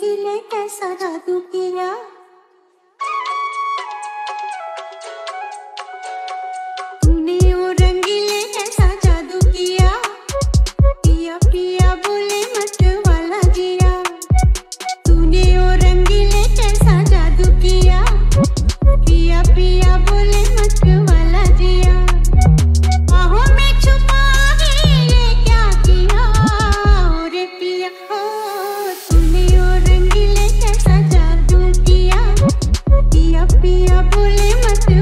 रंगीले कैसा जादू किया। तूने ओ रंगीले कैसा जादू किया। पिया पिया बोले मत वाला जिया। तूने ओ रंगीले कैसा जादू किया। पिया पिया बोले मत वाला जिया। बाहों में छुपा के ये क्या किया। ओ रे पिया ओ तूने ओ रंगीले कैसा जादू किया। पिया पिया बोले मत